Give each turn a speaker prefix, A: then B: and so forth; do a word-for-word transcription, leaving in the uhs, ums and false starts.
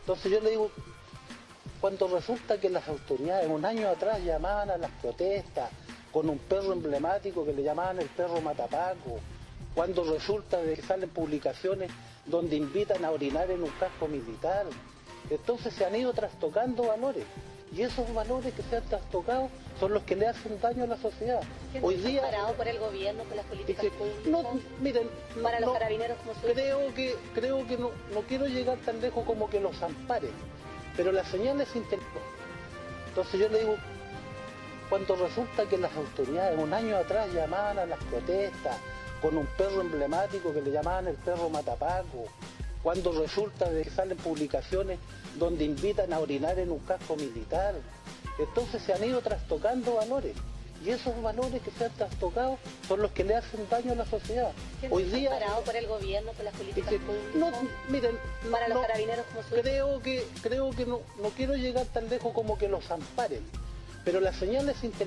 A: Entonces yo le digo, cuando resulta que las autoridades un año atrás llamaban a las protestas con un perro emblemático que le llamaban el perro matapaco, cuando resulta de que salen publicaciones donde invitan a orinar en un casco militar, entonces se han ido trastocando valores. Y esos valores que se han trastocado son los que le hacen daño a la sociedad.
B: Hoy día parado por el gobierno, por las políticas
A: que,
B: públicas,
A: no, miren,
B: para
A: no,
B: los carabineros como su
A: creo que creo que no, no quiero llegar tan lejos como que los amparen, pero la señal es intelectual. Entonces yo le digo, cuando resulta que las autoridades un año atrás llamaban a las protestas con un perro emblemático que le llamaban el perro matapaco, cuando resulta de que salen publicaciones donde invitan a orinar en un casco militar, entonces se han ido trastocando valores. Y esos valores que se han trastocado son los que le hacen daño a la sociedad.
B: Hoy día parado por el gobierno, por las políticas
A: que,
B: públicas,
A: no, miren,
B: para
A: no,
B: los carabineros como su
A: creo que creo que no, no quiero llegar tan lejos como que los amparen, pero la señal es intelectual.